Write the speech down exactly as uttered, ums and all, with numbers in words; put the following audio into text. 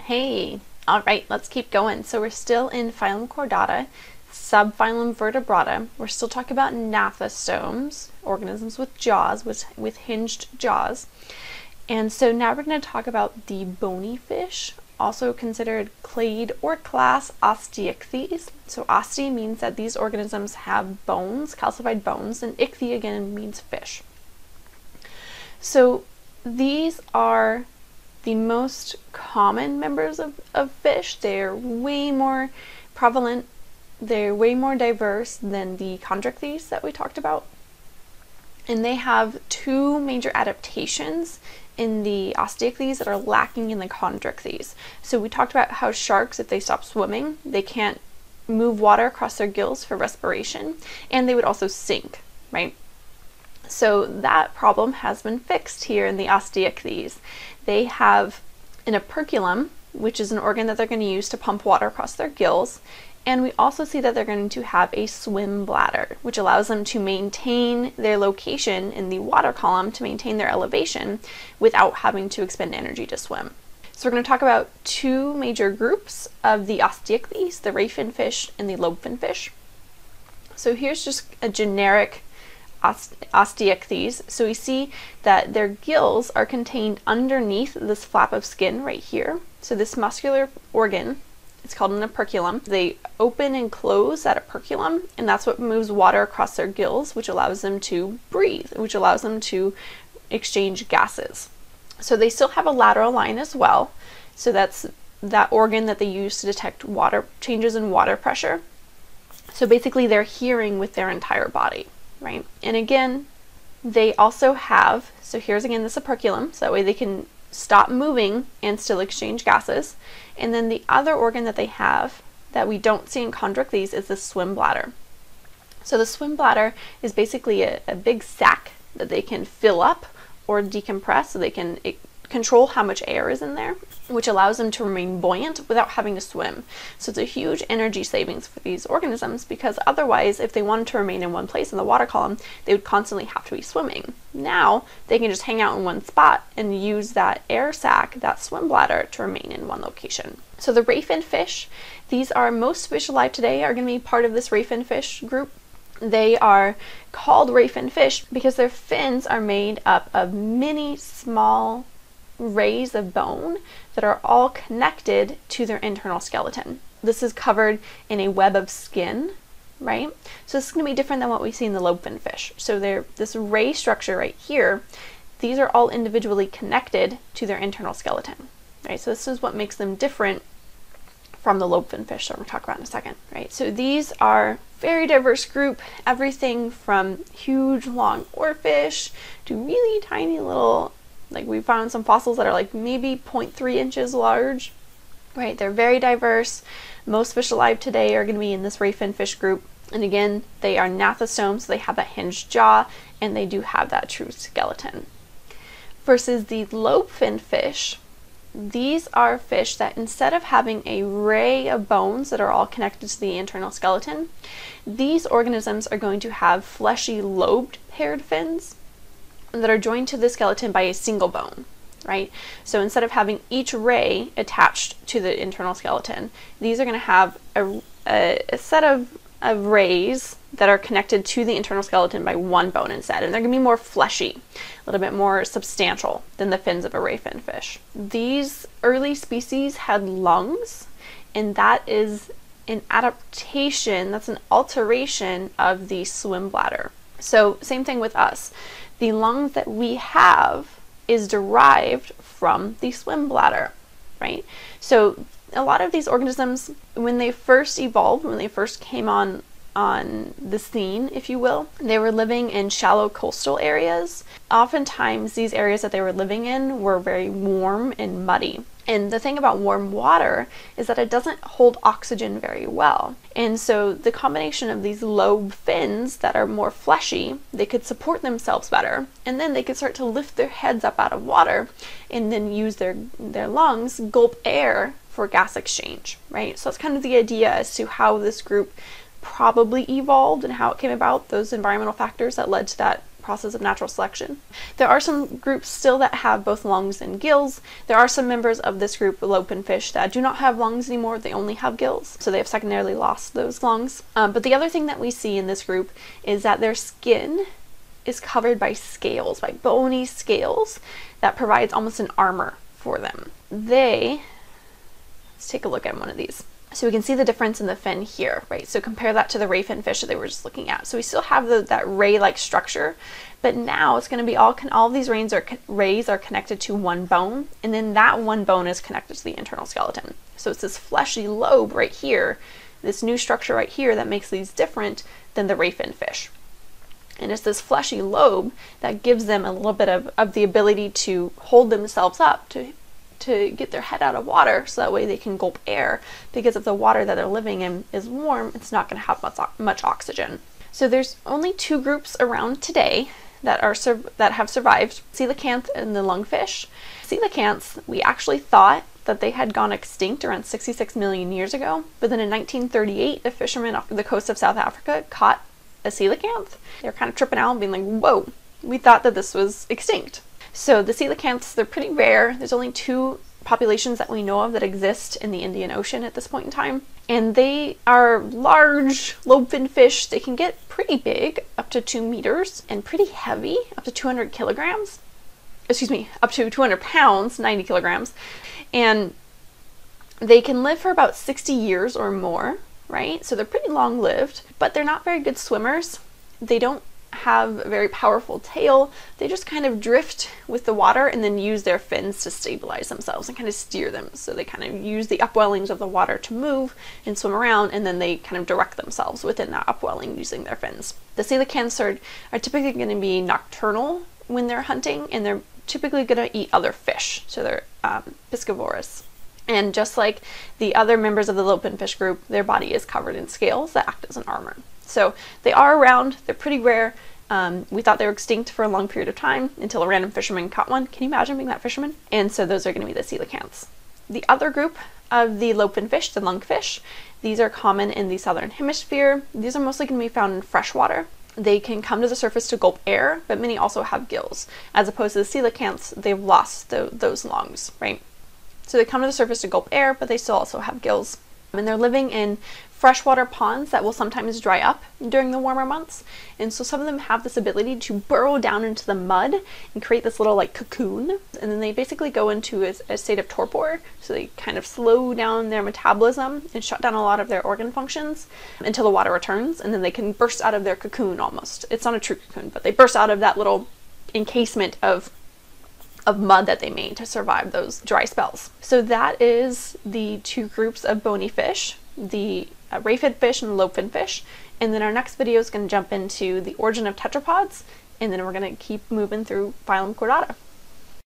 Hey, all right, let's keep going. So we're still in phylum Chordata, subphylum Vertebrata. We're still talking about gnathostomes, organisms with jaws, with, with hinged jaws. And so now we're going to talk about the bony fish, also considered clade or class Osteichthyes. So oste means that these organisms have bones, calcified bones, and ichthy again means fish. So these are the most common members of, of fish. They're way more prevalent, they're way more diverse than the chondrichthyes that we talked about. And they have two major adaptations in the Osteichthyes that are lacking in the chondrichthyes. So we talked about how sharks, if they stop swimming, they can't move water across their gills for respiration, and they would also sink, right? So that problem has been fixed here in the Osteichthyes. They have an operculum, which is an organ that they're going to use to pump water across their gills, and we also see that they're going to have a swim bladder, which allows them to maintain their location in the water column, to maintain their elevation without having to expend energy to swim. So we're going to talk about two major groups of the Osteichthyes, the Reef-finned fish and the lobe-finned fish. So here's just a generic Osteichthyes. So we see that their gills are contained underneath this flap of skin right here. So this muscular organ, it's called an operculum. They open and close that operculum, and that's what moves water across their gills, which allows them to breathe, which allows them to exchange gases. So they still have a lateral line as well. So that's that organ that they use to detect water changes in water pressure. So basically they're hearing with their entire body, right? And again, they also have, so here's again this operculum, so that way they can stop moving and still exchange gases. And then the other organ that they have that we don't see in chondrichthyes is the swim bladder. So the swim bladder is basically a, a big sac that they can fill up or decompress, so they can it, control how much air is in there, which allows them to remain buoyant without having to swim. So it's a huge energy savings for these organisms, because otherwise, if they wanted to remain in one place in the water column, they would constantly have to be swimming. Now they can just hang out in one spot and use that air sac, that swim bladder, to remain in one location. So the Reef-finned fish, these are most fish alive today are going to be part of this Reef-finned fish group. They are called Reef-finned fish because their fins are made up of many small rays of bone that are all connected to their internal skeleton. This is covered in a web of skin, right? So this is going to be different than what we see in the lobe-finned fish. So they're this ray structure right here, these are all individually connected to their internal skeleton, right? So this is what makes them different from the lobe-finned fish that we'll talk about in a second, right? So these are very diverse group, everything from huge long oarfish to really tiny little, like we found some fossils that are like maybe zero point three inches large, right? They're very diverse. Most fish alive today are going to be in this Reef-finned fish group. And again, they are gnathostomes, so they have that hinged jaw, and they do have that true skeleton. Versus the lobe-finned fish, these are fish that instead of having a ray of bones that are all connected to the internal skeleton, these organisms are going to have fleshy lobed paired fins that are joined to the skeleton by a single bone, right? So instead of having each ray attached to the internal skeleton, these are going to have a, a, a set of, of rays that are connected to the internal skeleton by one bone instead, and they're going to be more fleshy, a little bit more substantial than the fins of a Reef-finned fish. These early species had lungs, and that is an adaptation, that's an alteration of the swim bladder. So same thing with us. The lungs that we have is derived from the swim bladder, right? So a lot of these organisms, when they first evolved, when they first came on on the scene, if you will, they were living in shallow coastal areas. Oftentimes these areas that they were living in were very warm and muddy. And the thing about warm water is that it doesn't hold oxygen very well. And so the combination of these lobe fins that are more fleshy, they could support themselves better. And then they could start to lift their heads up out of water and then use their, their lungs, gulp air for gas exchange, right? So that's kind of the idea as to how this group probably evolved and how it came about, those environmental factors that led to that process of natural selection. There are some groups still that have both lungs and gills. There are some members of this group, lobe-finned fish, that do not have lungs anymore. They only have gills, so they have secondarily lost those lungs. Um, but the other thing that we see in this group is that their skin is covered by scales, by bony scales that provides almost an armor for them. They, let's take a look at one of these. So we can see the difference in the fin here, right? So compare that to the ray-finned fish that they were just looking at. So we still have the, that ray-like structure, but now it's going to be all, all of these rays are, rays are connected to one bone, and then that one bone is connected to the internal skeleton. So it's this fleshy lobe right here, this new structure right here that makes these different than the ray-finned fish. And it's this fleshy lobe that gives them a little bit of, of the ability to hold themselves up, to to get their head out of water, so that way they can gulp air, because if the water that they're living in is warm, it's not going to have much, much oxygen. So there's only two groups around today that are that have survived: coelacanth and the lungfish. Coelacanths, we actually thought that they had gone extinct around sixty-six million years ago, but then in nineteen thirty-eight, a fisherman off the coast of South Africa caught a coelacanth. They were kind of tripping out and being like, whoa, we thought that this was extinct. So the coelacanths, they're pretty rare. There's only two populations that we know of that exist in the Indian Ocean at this point in time. And they are large lobe-finned fish. They can get pretty big, up to two meters, and pretty heavy, up to two hundred kilograms. Excuse me, up to two hundred pounds, ninety kilograms. And they can live for about sixty years or more, right? So they're pretty long-lived, but they're not very good swimmers. They don't have a very powerful tail. They just kind of drift with the water and then use their fins to stabilize themselves and kind of steer them. So they kind of use the upwellings of the water to move and swim around, and then they kind of direct themselves within that upwelling using their fins. The coelacanths are, are typically going to be nocturnal when they're hunting, and they're typically going to eat other fish. So they're um, piscivorous. And just like the other members of the lobe-finned fish group, their body is covered in scales that act as an armor. So they are around, they're pretty rare. Um, we thought they were extinct for a long period of time until a random fisherman caught one. Can you imagine being that fisherman? And so those are going to be the coelacanths. The other group of the lobe-finned fish, the lungfish, these are common in the southern hemisphere. These are mostly going to be found in freshwater. They can come to the surface to gulp air, but many also have gills. As opposed to the coelacanths, they've lost the, those lungs, right? So they come to the surface to gulp air, but they still also have gills. And they're living in freshwater ponds that will sometimes dry up during the warmer months. And so some of them have this ability to burrow down into the mud and create this little like cocoon. And then they basically go into a, a state of torpor. So they kind of slow down their metabolism and shut down a lot of their organ functions until the water returns. And then they can burst out of their cocoon almost. It's not a true cocoon, but they burst out of that little encasement of of mud that they made to survive those dry spells. So that is the two groups of bony fish, the uh, ray-finned fish and the lobe-finned fish. And then our next video is going to jump into the origin of tetrapods, and then we're going to keep moving through phylum Chordata.